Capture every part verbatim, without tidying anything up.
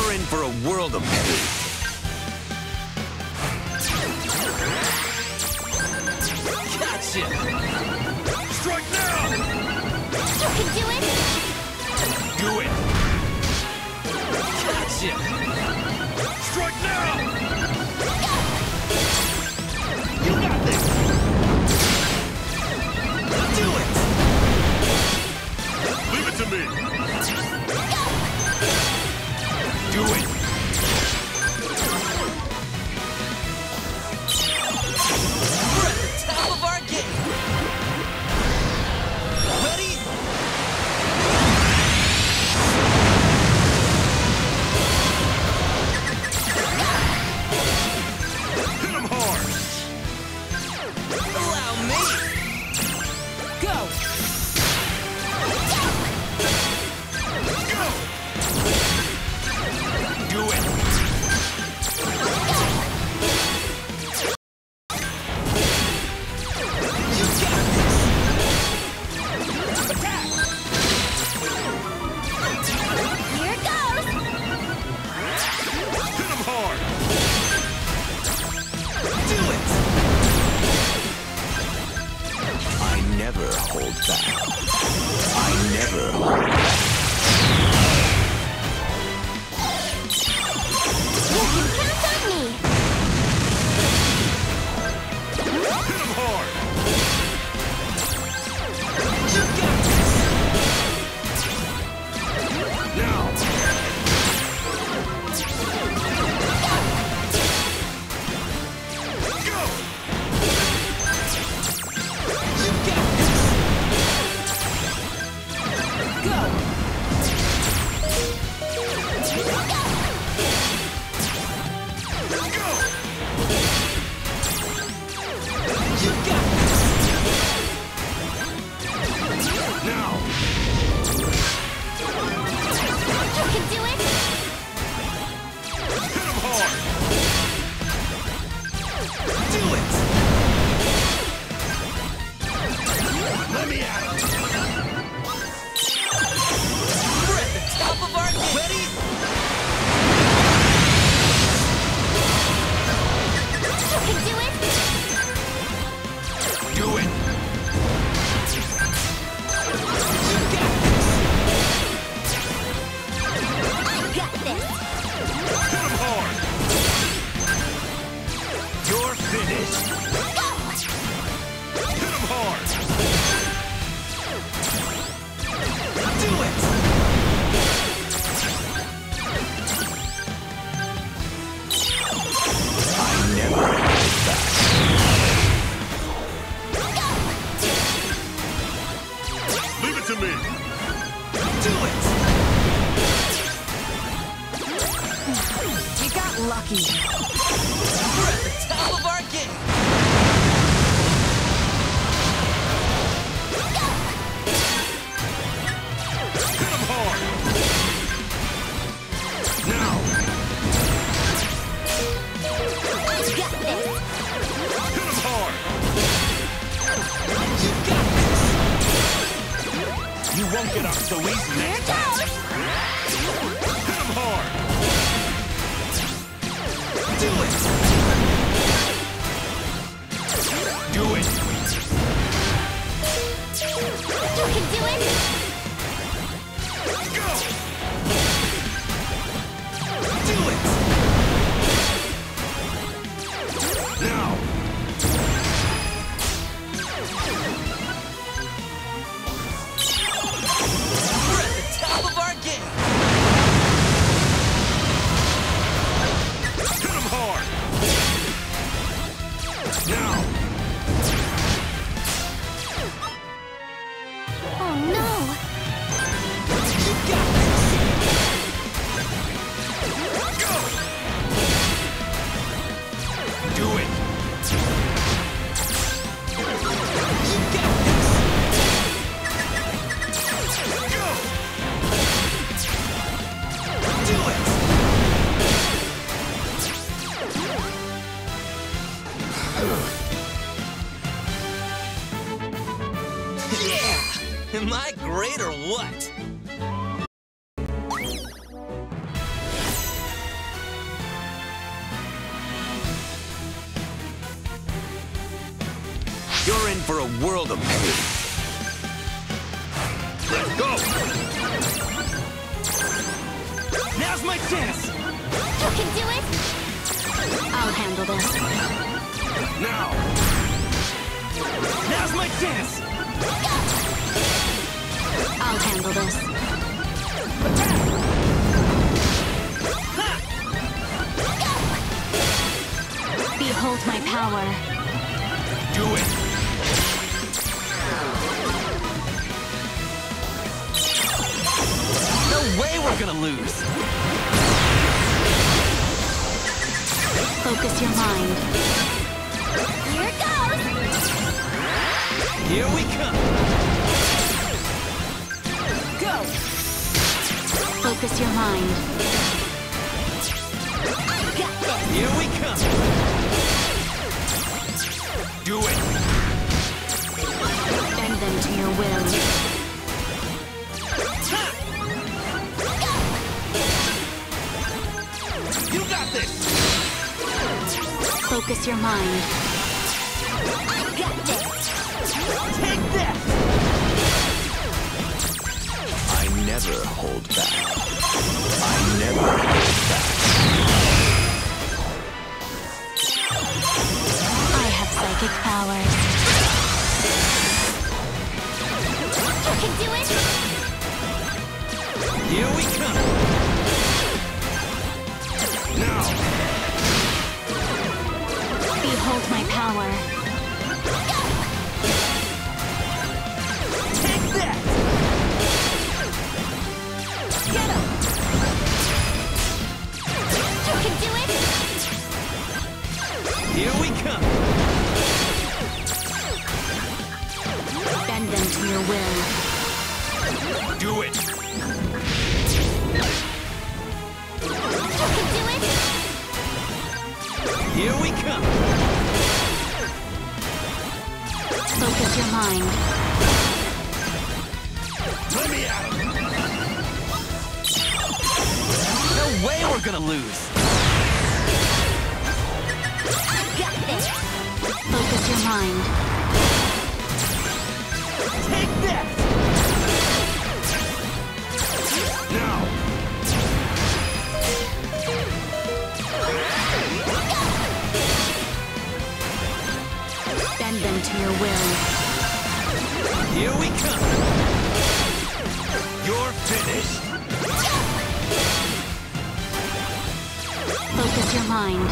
You're in for a world of pain. Gotcha! Strike now! You can do it! Do it! Gotcha! Strike now! You got this! Do it! Leave it to me! Do it! We're at the top of our game! Ready? Hit him hard! Allow me! Go! Go! Do it! You got this! Attack! Here it goes! Hit him hard! Do it! I never hold back. I never hold back. You can count on me! Hit him hard! You got this! Now! Go! You got this! Go! Go! You got this! Now! You can do it! Hit him hard! Do it! Let me at it! We're at the top of our game! Ready? You can do it! Do it! You got this! I got this! Hit him hard! You're finished! Go! Hit him hard! Do it! I never hold back. Leave it to me! Do it! You got lucky! We're at the top of our game! Hit him hard! Now! I got this! Hit him hard! You got this! You won't get up so easy Here next it time! goes! Hit him hard! Do it! Do it! You can do it! Go! Do it! Now! We're at the top of our game! Hit him hard! Now! Oh no! You got this! Go! Do it! You got this! Go! Do it! Yeah! Am I great or what? You're in for a world of pain. Let's go! Now's my chance! You can do it! I'll handle this. Now! Now's my chance! I'll handle this. Behold my power. Do it! No way we're gonna lose! Focus your mind. Here it goes! Here we come! Go! Focus your mind. I got this! Here we come! Do it! Bend them to your will. You got this! Focus your mind. I got this! Take that! I never hold back. I never hold back. I have psychic powers. You can do it! Here we come! Now! Behold my power. Take that! Get him! You can do it! Here we come! Bend them to your will. Do it! You can do it! Here we come! Focus your mind. Let me out! No way we're gonna lose! I got this! Focus your mind. Take that! Now! Bend them to your will. Here we come! You're finished! Focus your mind.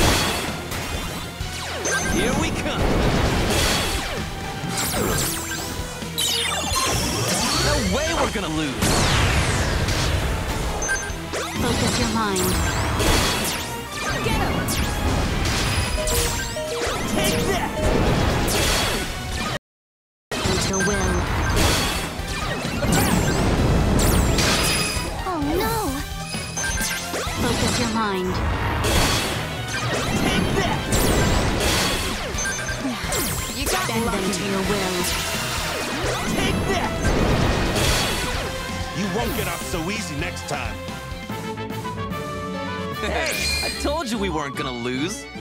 Here we come! No way we're gonna lose! Focus your mind. Get him! Take that! With your will. Oh no! Focus your mind. Take that! You got Bend them to your will. Take that! You won't get off so easy next time. Hey, I told you we weren't gonna lose.